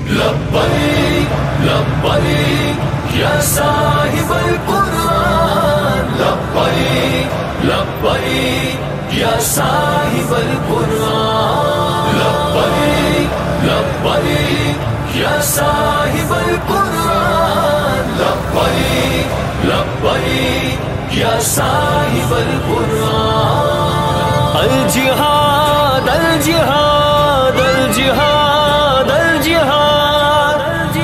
لبیک لبیک یا صاحب القرآن، لبیک لبیک یا صاحب القرآن، لبیک لبیک یا صاحب القرآن، لبیک لبیک یا صاحب القرآن۔ الجہاد الجہاد الجہاد الجہاد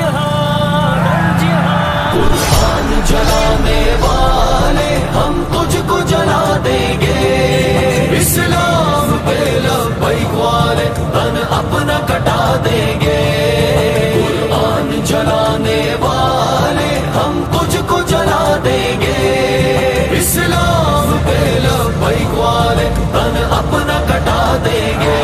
الجہاد، قرآن جلانے والے ہم تجھ کو جلا دیں گے، اسلام پہ لبیک والے تن اپنا کٹا دیں گے، قرآن جلانے والے ہم تجھ کو جلا دیں گے، اسلام پہ لبیک والے تن اپنا کٹا دیں گے،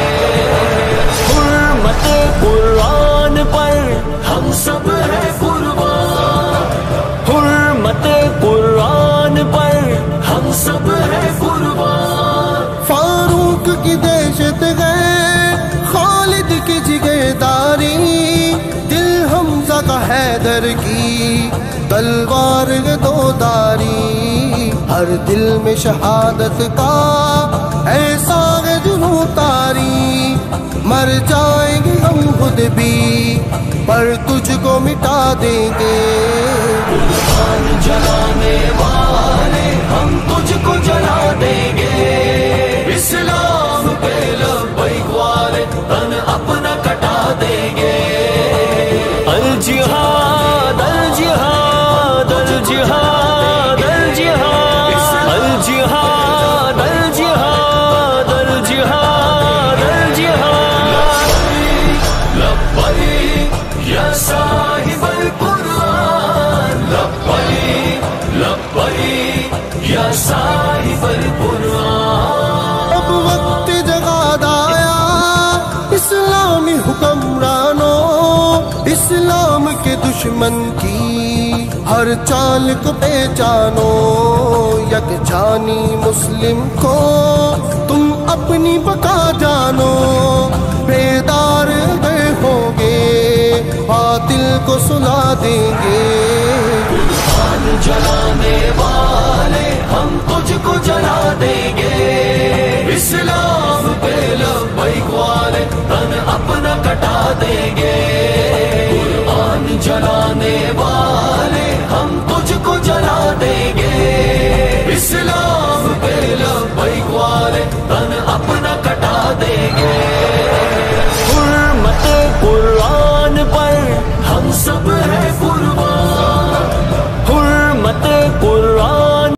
حرمت قرآن پر ہم سب ہیں قربان، حرمت قرآن پر ہم سب ہیں قربان، فاروق کی دہشت ہے، خالد کی جگرداری، دل حمزہ کا حیدر کی تلوار ہے دو داری، ہر دل میں شہادت کا ایسا ہے جنوں تاری، مر جائیں گے ہم خود بھی پر تجھ کو مٹا دیں گے، قرآن جلانے والے ہم تجھ کو جلا دیں گے، اسلام پہ لبیک والے تن اپنا کٹا دیں گے، الجہاد الجہاد الجہاد الجہاد الجہاد الجہاد الجہاد الجہاد، لبیک یا صاحب القرآن، لبیک لبیک یا صاحب القرآن۔ اب وقت جہاد آیا، اسلامی حکمرانوں، اسلام کے دشمن کی ہر چال کو پہچانو، یک جانی مسلم کو تم اپنی بقا جانو، بیدار گئے ہوگے باطل کو سلا دیں گے، قرآن جلانے والے ہم تجھ کو جلا دیں گے، اسلام پہ لبیک والے تن اپنا کٹا دیں گے،